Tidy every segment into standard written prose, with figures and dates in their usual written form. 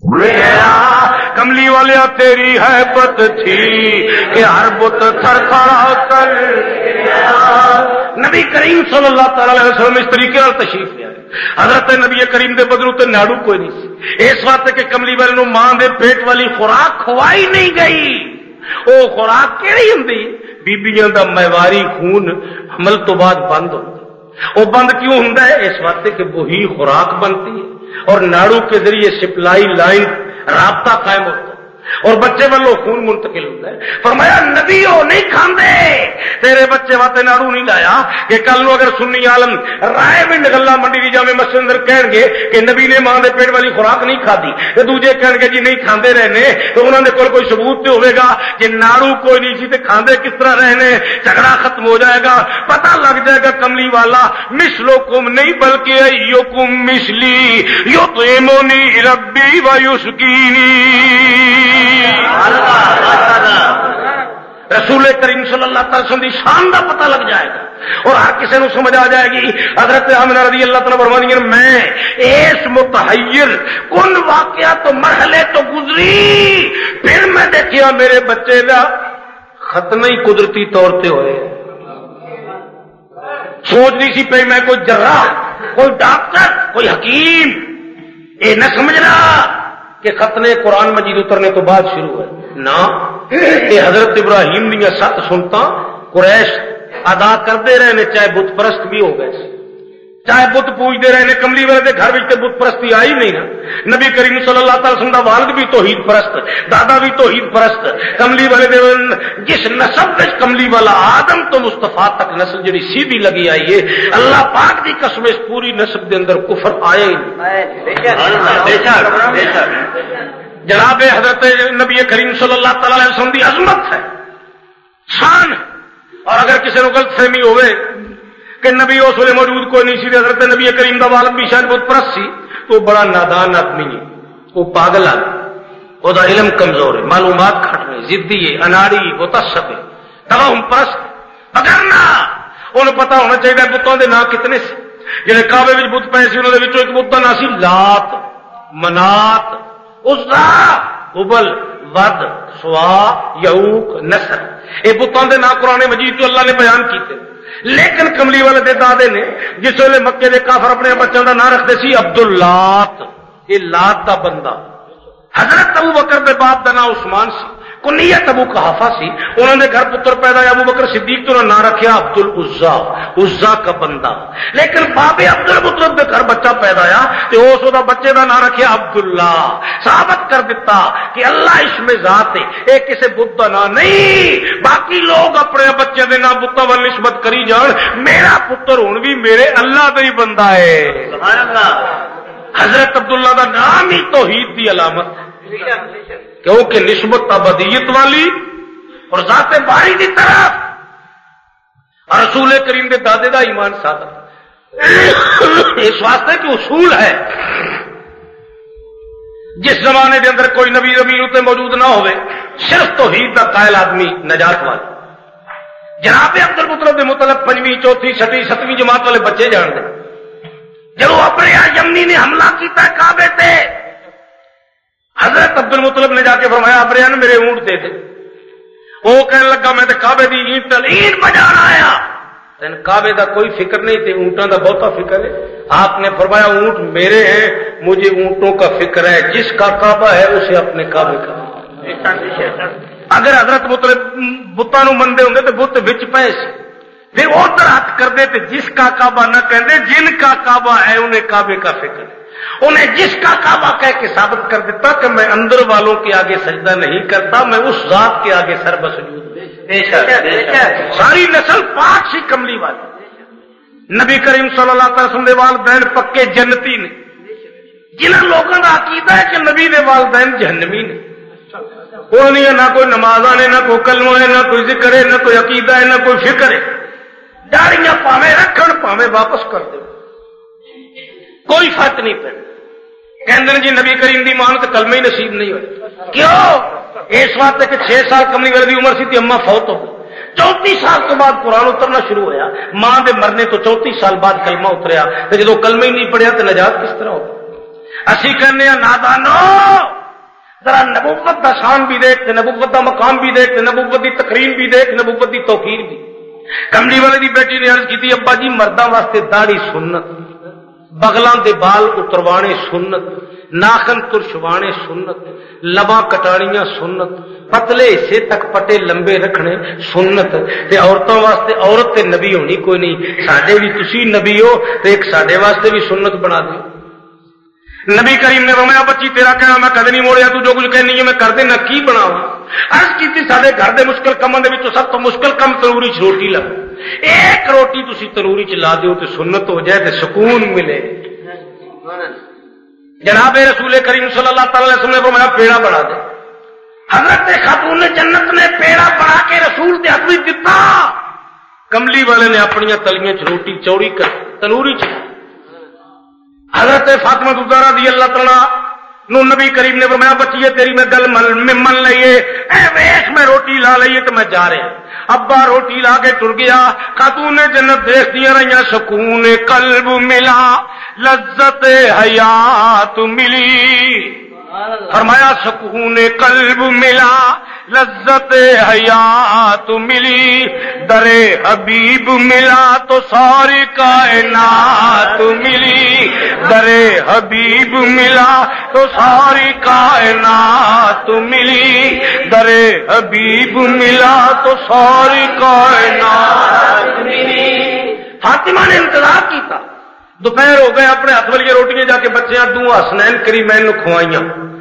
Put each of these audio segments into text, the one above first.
کملی والے تیری حیبت تھی کہ ہر بت تھر تھرا کر نبی کریم صلی اللہ تعالی علیہ وسلم اس طریقے سے تشریف لے آئے. حضرت نبی کریم دے بدرو تے ناڑو کوئی نہیں سی. اس واسطے کہ کملی والے نو ماں دے پیٹ والی خوراک کھوائی نہیں گئی. او خوراک کیڑی ہوندی؟ بیبیاں دا مہواری خون حمل تو بعد بند ہوتا. وہ بند کیوں ہوندا ہے؟ اس واسطے کہ وہی خوراک بنتی ہے اور ناڑو کے ذریعے سپلائی لائن رابطہ قائم ہوتا ہے اور بچے والوں خون منتقل ہوتا ہے. فرمایا نبیوں نہیں کھاندے تیرے بچے واسطے ناڑو نہیں لایا کہ کل نو اگر سنی عالم رائے ونڈ گلا منڈی دی جامع مسجد اندر کہن گے کہ نبی نے ماں دے پیٹ والی خوراک نہیں کھادی تے دوجے کہن گے جی نہیں کھاندے رہنے تو انہاں دے کول ثبوت تے ہوے گا کہ ناڑو کوئی نہیں سی تے کھاندے کس طرح رہنے. جھگڑا ختم ہو جائے گا. پتہ لگ جائے گا کملی والا مثلکم نہیں بلکہ ایکم مثلی یطعمنی ربی ویسقینی. رسول کریم صلی اللہ تعالی وسلم کی شان کا پتہ لگ جائے گا اور ہر کسی کو سمجھ آ جائے گی. حضرت آمنہ رضی اللہ تعالیٰ فرمانی میں اس متحیر کن واقعہ تو مرحلے تو گزری پھر میں دیکھیا میرے بچے کا ختم ہی قدرتی طور پہ ہوئے. سوچ نہیں سی پہ میں کوئی جراح کوئی ڈاکٹر کوئی حکیم یہ نہ سمجھنا کہ ختنے قرآن مجید اترنے تو بعد شروع ہے. نہ یہ حضرت ابراہیم نے سات سنتا قریش ادا کرتے رہے نے چاہے بت پرست بھی ہو گئے چاہے بت پوجتے رہے نے. کملی والے گھر میں بت پرستی آئی نہیں نا. نبی کریم صلی اللہ تعالی وسلم دا والد بھی توحید پرست دادا بھی توحید پرست. کملی والے جس نسب میں کملی والا آدم تو مصطفیٰ تک نسل جڑی سیدھی لگی آئی ہے اللہ پاک دی قسم اس پوری نسب دے اندر کفر آیا ہی نہیں. جناب حضرت نبی کریم صلی اللہ تعالی علیہ وسلم دی عظمت ہے شان ہے. اور اگر کسی کو غلط فہمی ہوئے کہ نبی اس ویلے موجود کوئی نہیں سی حضرت نبی کریم دا والد بھی شاید بت پرست سی تو بڑا نادان آدمی ہے وہ پاگل ہے وہ دا علم کمزور ہے معلومات کھٹ میں ضدی ہے اناڑی متعصب ہے توہم پرست. اگر نہ انہوں پتا ہونا چاہیے بتوں کے نام کتنے سے جنہیں کعبے میں بت پے سی انہوں نے ایک بت کا نام سی لات منات عزا ہبل ود سوا یعوق نصر. یہ بتوں کے نام قرآن مجید تو اللہ نے بیان کیتے. لیکن کملی والے دے دادے نے جس ویلے مکے دے کافر اپنے بچوں کا نام رکھتے سی عبداللات یہ لات دا بندہ. حضرت ابو بکر دے باپ دا نام عثمان سی کنیت ابو قحافہ سی. انہوں نے گھر پتر پیدا ہے ابو بکر صدیق تو نام رکھیا عبد العزا عزا کا بندہ. لیکن باپ عبد المطلب کے گھر بچہ پیدا ہے تو اس دا بچے دا نام رکھیا عبداللہ. ثابت کر دیتا کہ اللہ اس میں ذات ہے یہ کسی بت کا نام نہیں. باقی لوگ اپنے بچے دے نام بتوں وال نسبت کری جان میرا پتر ہن بھی میرے اللہ دا ہی بندہ ہے. سبحان اللہ. حضرت عبداللہ دا نام ہی توحید دی علامت ہے کیونکہ نسبت ابدیت والی اور ذات باری کی طرف. اور رسول کریم کے دادے دا ایمان سادہ اس واسطے کہ اصول ہے جس زمانے کے اندر کوئی نبی اتنے موجود نہ ہوئے صرف توحید دا قائل آدمی نجات والا. جناب عبد المطلب کے متعلق 5ویں 4تھی 6ٹھی 7ویں جماعت والے بچے جان دے جب اپنے یمنی نے حملہ کیتا کعبے تے حضرت عبد المطلب نے جا کے فرمایا ابریان میرے اونٹ دے دے. وہ کہنے لگا میں تے کعبے دی اینٹ بجانا آیا. تین کعبے دا کوئی فکر نہیں تے اونٹوں دا بہتا فکر ہے. آپ نے فرمایا اونٹ میرے ہیں مجھے اونٹوں کا فکر ہے جس کا کعبہ ہے اسے اپنے کعبے کا. اگر حضرت مطلب بتاں نو مندے ہوندے تے بت وچ پئے سی پھر ادھر ہاتھ کر دے تے جس کا کعبہ نہ کہندے جن کا کعبہ ہے انہیں کعبے کا فکر ہے. انہیں جس کا کعبہ کہہ کے ثابت کر دیتا کہ میں اندر والوں کے آگے سجدہ نہیں کرتا میں اس ذات کے آگے سر بسجود. ساری نسل پاک سی کملی والی. نبی کریم صلی اللہ علیہ وسلم دے والدین پکے جنتی نے. جنہاں لوگوں کا عقیدہ ہے کہ نبی دے والدین جہنمی نے. وہ نہیں ہے نہ کوئی نماز نے نہ کوئی کلمہ ہے نہ کوئی ذکر ہے نہ کوئی عقیدہ ہے نہ کوئی فکر ہے. داڑیاں پاویں رکھن پاویں واپس کر دے کوئی فرق نہیں پڑتا. کہندے جی نبی کریم دی مان تو کلمہ ہی نصیب نہیں ہوئے. کیوں؟ اس واسطے کہ 6 سال کملی والے دی عمر سی تے اماں فوت ہو گئی. 34 سال تو بعد قرآن اترنا شروع ہوا. ماں دے مرنے تو 34 سال بعد کلمہ اتریا. تے جدوں کلمہ ہی نہیں پڑھیا تو نجات کس طرح ہوگی؟ اسی کہنے نادانو ذرا نبوت دا شان بھی دیکھ، نبوت دا مقام بھی دیکھ، نبوت دی تقریر بھی دیکھ، نبوت دی توقیر بھی۔ کملی والے دی بیٹی نے عرض کی ابا جی مرداں واسطے داڑھی سنت، بغلاں دے بال اتروانے سنت، ناخن ترشوانے سنت، لباں کٹانیاں سنت، پتلے حصے تک پٹے لمبے رکھنے سنت، تے عورتوں واسطے عورت تے نبی ہونی کوئی نہیں، ساڈے بھی تسی نبی ہو تے ایک ساڈے واسطے بھی سنت بنا دیو۔ نبی کریم نے فرمایا بچی تیرا کہنا میں کدے نہیں موڑیا، تو جو کچھ کہنی ہے میں کر دینا، کی بناواں؟ عرض کیتی ساڈے گھر دے مشکل کماں دے وچوں سب تو مشکل کم تنوری چ روٹی لا، ایک روٹی تسی تنوری چ لا دیو تے سنت ہو جائے تے سکون ملے۔ جناب رسول کریم صلی اللہ تعالی علیہ وسلم نے فرمایا پیڑا بنا دے۔ حضرت خاتون جنت نے پیڑا بنا کے رسول دے ہاتھ وچ دتا، کملی والے نے اپنی تلیاں چ روٹی چوڑی کر تنوری چ۔ حضرت فاطمہ الزہرا رضی اللہ تعالی نو نبی کریم نے فرمایا بچیے تیری میں گل من لئیے، اے ویکھ میں روٹی لا لئیے تو میں جا رہا۔ ابا روٹی لا کے ٹر گیا، خاتون جنت دیکھدیاں رہیاں، سکون قلب ملا، لذت حیات ملی۔ فرمایا سکون قلب ملا، لذت حیات ملی، در حبیب ملا تو ساری کائنات ملی، در حبیب ملا تو ساری کائنات ملی، در حبیب ملا تو ساری کائنات ملی۔ فاطمہ نے انتظار کیتا، دوپہر ہو گئے، اپنے ہاتھ والی روٹیاں جا کے بچیاں دو حسنین کریمین نو کھوائیاں،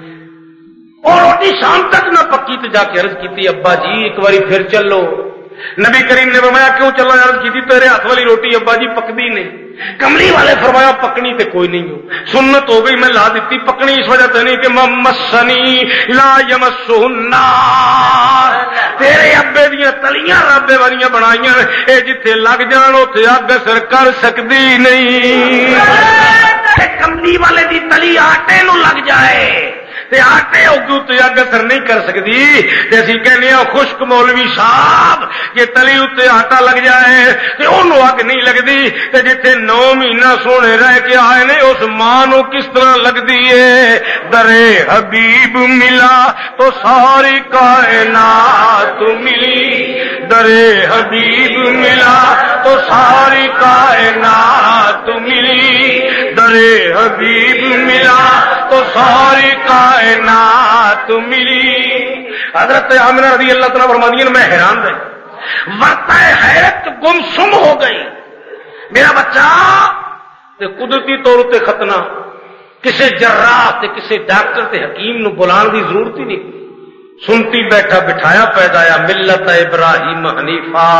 اور روٹی شام تک نہ پکی تو جا کے عرض کی ابا جی ایک باری پھر چلو۔ نبی کریم نے فرمایا کیوں چلو؟ عرض کی تیرے ہاتھ والی روٹی ابا جی پکدی نہیں۔ کملی والے فرمایا پکنی تے کوئی نہیں ہو، سنت ہو گئی میں لا دیتی، پکنی اس وجہ سے نہیں کہ مسنی لا یمسہ النار، تیرے ابے دیاں تلیاں ربے والیاں بنائیاں، اے جتھے لگ جان اوتھے اگ اثر کر سکدی نہیں۔ کملی والے دی تلی آٹے نو لگ جائے تے آٹے تے اگ اثر نہیں کر سکتی، تے اسی کہنے ہیں خشک مولوی صاحب کہ تلی اتنے آٹا لگ جائے تے انہوں اگ نہیں لگتی، تے جتھے 9 مہینہ سونے رہ کے آئے نے اس ماں نو کس طرح لگتی ہے؟ در حبیب ملا تو ساری کائنات ملی، در حبیب ملا تو ساری کائنات ملی، در حبیب ملا تو ساری کائنات ملی۔ حضرت آمنہ رضی اللہ تعالیٰ فرماتی ہیں میں حیران رہی، وقت حیرت گم سم ہو گئی، میرا بچہ تے قدرتی طور تے ختنہ، کسی جراح تے کسی ڈاکٹر تے حکیم نو بلان دی ضرورت ہی نہیں، سنتی بیٹھا بٹھایا پیدا آیا، ملت ابراہیم حنیفہ،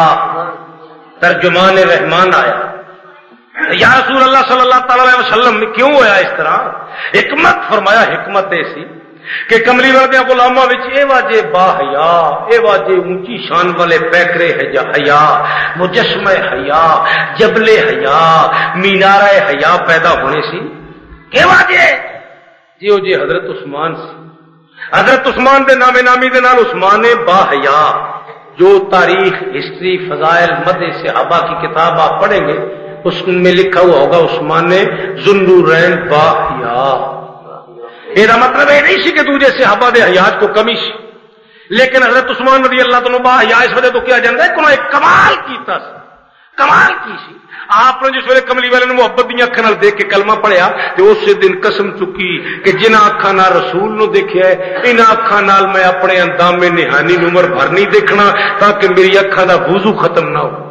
ترجمان رحمان آیا۔ یا رسول اللہ صلی اللہ تعالی علیہ وسلم کیوں ہویا اس طرح؟ حکمت فرمایا حکمت ایسی کہ کملی والے غلاماں وچ اے واجے با حیا، اے واجے اونچی شان والے پیکرے حیا، مجسمہ حیا، جبل حیا، مینارہ حیا پیدا ہونے سی۔ کہ واجے جیو جی حضرت عثمان سی، حضرت عثمان دے نام نامی دے نال عثمان با حیا، جو تاریخ ہسٹری فضائل مدح صحابہ کی کتاب آپ پڑھیں گے اس میں لکھا ہوا ہوگا عثمان ذوالنورین با حیا۔ یہ مطلب یہ نہیں سی کہ تجھے صحابہ دے حیات کو کمی سی، لیکن حضرت عثمان رضی اللہ تعالیٰ با حیا اس وجہ تو کیا جاتا ہے کہ انہوں نے کمال کیتا سی، کمال کی سی۔ آپ نے جس ویلے کملی والے نے محبت دی اکھاں نال دیکھ کے کلمہ پڑھیا تے اس دن قسم چکی کہ جنہاں اکھاں نال رسول نو دیکھیا ہے انہاں اکھاں نال میں اپنے اندام نہانی نو عمر بھر نہیں دیکھنا تاکہ میری اکھاں دا وضو ختم نہ ہو۔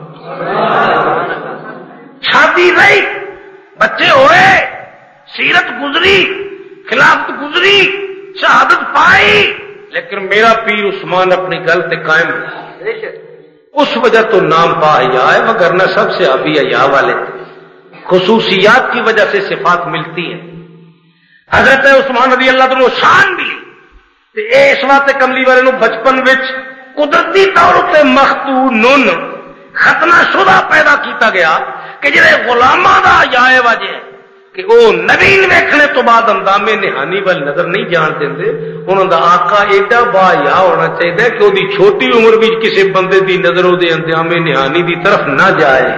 شادی رہی، بچے ہوئے، سیرت گزری، خلافت گزری، شہادت پائی، لیکن میرا پیر عثمان اپنی گل تے قائم ہے، اس وجہ تو نام با حیا ہے، مگر نہ سب سے ابھی حیا والے خصوصیات کی وجہ سے صفات ملتی ہیں۔ حضرت عثمان رضی اللہ عنہ شان بھی تے اس واسطے کملی والے نو بچپن وچ قدرتی طور تے مختونن ختنہ شدہ پیدا کیتا گیا کہ جڑے غلاماں دا حیا وجہ کہ وہ نبی ویکھنے تو بعد اندامے نہانی وال نظر نہیں جان دیندے، انہاں دا آقا ایڈا با حیا ہونا چاہیے کہ وہ چھوٹی عمر وچ کسی بندے دی نظر وہ اندامے نہانی دی طرف نہ جائے۔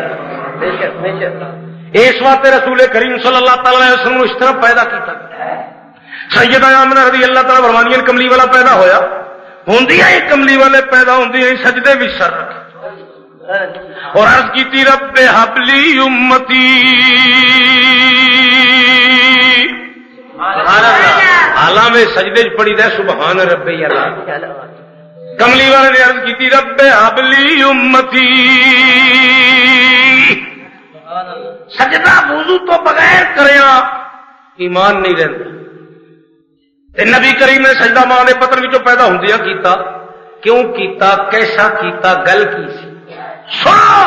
اس واسطے رسول کریم صلی اللہ تعالی علیہ وسلم اس طرح پیدا کیتا گیا۔ سیدہ آمنہ رضی اللہ تعالی فرمانیاں کملی والا پیدا ہویا ہوندی ہے کملی والے پیدا ہوندی ہے سجدے وچ سر رکھ اور عرض کیتی رب حبلی امتی حالانکہ میں سجدے چ پڑھی دے سبحان ربی اللہ کملی والے نے عرض کیتی رب حبلی امتی سجدہ وضو تو بغیر کریا ایمان نہیں رہتا نبی کریم نے سجدہ ماں دے پتر وچوں پیدا ہوندیاں کیتا کیوں کیتا کیسا کیتا گل کی سی سنو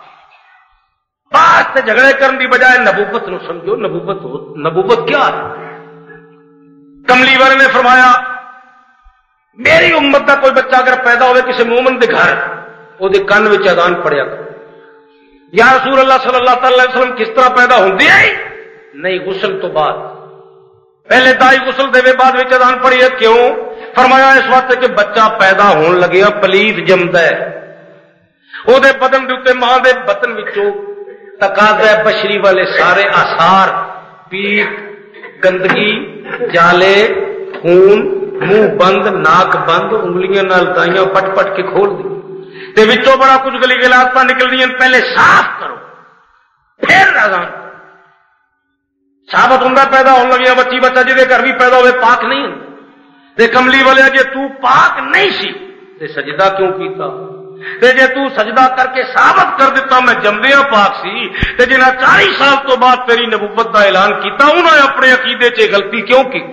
بات تے جھگڑے کرن دی بجائے نبوت نو سمجھو نبوت کیا ہے کملی والے نے فرمایا میری امت دا کوئی بچہ اگر پیدا ہوئے کسی مومن دے گھر او دے کان وچ اذان پڑھیا یا رسول اللہ صلی اللہ تعالی علیہ وسلم کس طرح پیدا ہوندی ہے نہیں غسل تو بعد پہلے دائی غسل دے بعد وچ اذان پڑھی ہے کیوں فرمایا اس واسطے کہ بچہ پیدا ہون لگیا پلیت جمدا ہے او دے بدن دے اوتے ماں دے بطن وچوں تقاضا بشری والے سارے آثار پیٹ گندگی جالے خون منہ بند ناک بند انگلیاں نال دائیاں پٹ پٹ کے کھول دی تے وچوں بڑا کچھ گلی گلاستاں نکلدیاں پہلے صاف کرو پھر اذان ثابت ہوندا پیدا ہون لگیا بچی بچہ جے گھر بھی پیدا ہوئے پاک نہیں تے کملی والے جے تو پاک نہیں سی تے سجدہ کیوں کیتا تے جے تو سجدہ کر کے ثابت کر دیتا میں جمدیاں پاک سی تے جنہاں 40 سال تو بعد تیری نبوت دا اعلان کیتا انہاں نے اپنے عقیدے چ غلطی کیوں کی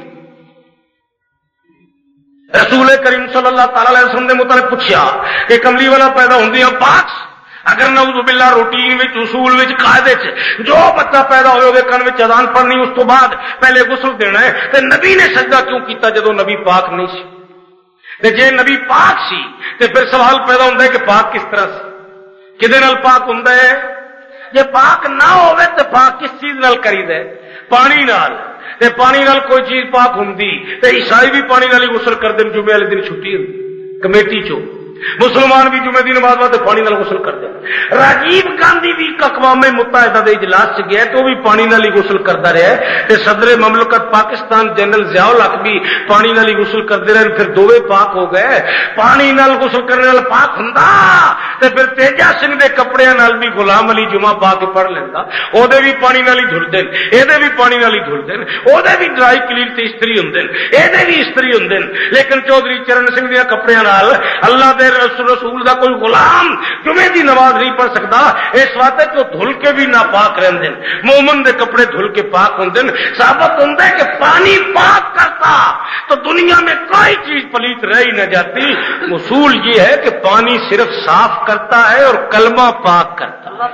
رسول کریم صلی اللہ تعالی علیہ وسلم نے متعلق پوچھا کہ کملی والا پیدا ہوندیاں پاک اگر نعوذ باللہ روٹین وچ اصول وچ قاعدے چ جو بچہ پیدا ہوئے ہوگے کن وچ اذان پڑھنی اس تو بعد پہلے غسل دینا ہے تے نبی نے سجدہ کیوں کیتا جدوں نبی پاک نہیں سی تے جے نبی پاک سی تے پھر سوال پیدا ہوندا ہے کہ پاک کس طرح سی کدے نال پاک ہوندا ہے جے پاک نہ ہوے تے پاک کس چیز نال کریدا ہے پانی نال تے پانی نال کوئی چیز پاک ہوندی تے عیسائی بھی پانی نال ہی غسل کردے جمعے والے دن چھٹی ہوندی کمیٹی چوں مسلمان بھی جمعے دی نماز واسطے پانی نال غسل کرتے ہیں راجیو گاندھی بھی اقوام متحدہ دے اجلاس چ گیا تو بھی پانی نال ہی غسل کرتا رہا ہے تے صدر مملکت پاکستان جنرل ضیاء الحق بھی پانی نال ہی غسل کرتے رہے پھر دوویں پاک ہو گئے پانی نال غسل کرنے نال پاک ہوندا تے پھر تیجا سنگھ دے کپڑیاں نال بھی غلام علی جمعہ پا کے پڑھ لیندا او دے بھی پانی نال ہی دھلدے اے دے بھی پانی نال ہی دھلدے او دے بھی ڈرائی کلین تے استری ہوندے اے دے بھی استری ہوندے لیکن چودھری چرن سنگھ دے کپڑیاں نال اللہ دے رسول دا کوئی غلام جمعے دی نماز نہیں پڑھ سکتا اس واسطے تو دھل کے بھی ناپاک رہندے مومن دے کپڑے دھل کے پاک ہوندے ثابت ہوندا ہے کہ پانی پاک کرتا تو دنیا میں کوئی چیز پلیت رہ ہی نہ جاتی اصول یہ ہے کہ پانی صرف صاف کرتا ہے اور کلمہ پاک کرتا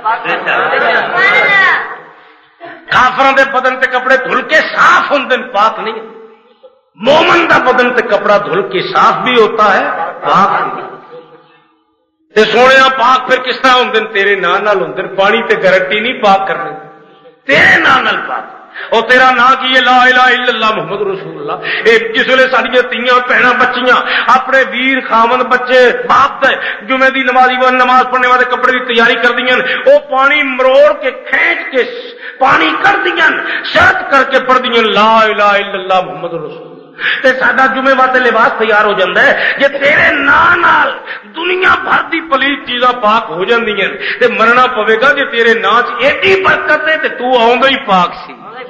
کافراں دے بدن تے کپڑے دھل کے صاف ہوندے پاک نہیں مومن دا بدن تے کپڑا دھل کے صاف بھی ہوتا ہے پاک بھی تے سونے پاک پھر کس طرح ہوندے تیرے نام نال ہوندے پانی تے گارنٹی نہیں پاک کرنے تیرے نام نال پاک اور تیرا نام کی ہے لا الہ الا اللہ محمد رسول اللہ اے جس ویلے ساڈیاں تیاں بہناں بچیاں اپنے ویر خاوند بچے باپ دے جمعے دی نماز پڑھنے والے کپڑے دی تیاری کردیاں او پانی مروڑ کے کھینچ کے پانی کردیاں شرط کر کے پڑھدیاں لا الہ الا اللہ محمد رسول تے ساڈا جمعے واسطے لباس تیار ہو جاندا ہے جے تیرے نام نال دنیا بھر دی پلیت چیزاں پاک ہو جاندیاں تے مرنا پوے گا جے تیرے نام چ ایڈی برکت ہے تے تو آوندا ہی پاک سی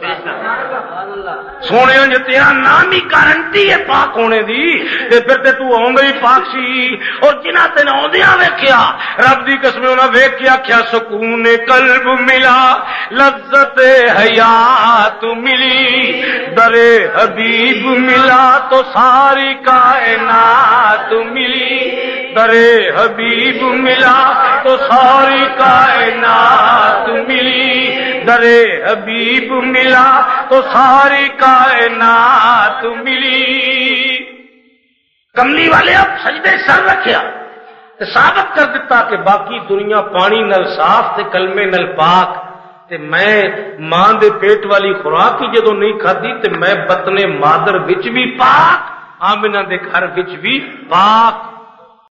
سونے جے تیرا نام ہی گارنٹی ہے پاک ہونے دی تے پھر تے تو آوندا ہی پاک سی اور جنہاں تے آوندیاں ویکھیا رب دی قسم انہاں ویکھ کے آکھیا سکون قلب ملا لذت حیات ملی در حبیب ملا تو ساری کائنات ملی در حبیب ملا تو ساری کائنات ملی در حبیب ملا تو ساری کائنات ملی کملی والے اب سجدے سر رکھیا ثابت کر دیتا کہ باقی دنیا پانی نل صاف تے کلمے نل پاک تے میں ماں دے پیٹ والی خوراک ہی جدوں نہیں کھادی تے میں بطن مادر وچ بھی پاک آمنہ دے گھر وچ بھی پاک